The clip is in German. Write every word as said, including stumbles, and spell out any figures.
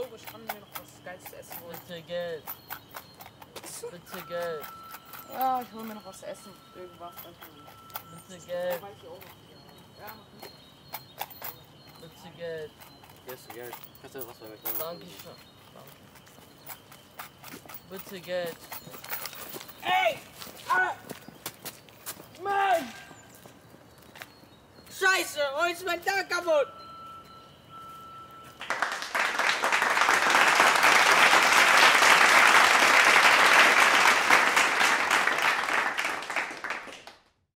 Euro, ich kann mir noch was Geiles zu essen holen. Bitte Geld. Bitte Geld. Ja, ich hol mir noch was zu essen. Irgendwas. Bitte Geld. Ja. Bitte Geld. Hier hast du Geld. Kannst du was bei McDonald's? Danke schön. Danke. Bitte Geld. Ey! Ah! Mann! Scheiße, heute ist mein Tag kaputt!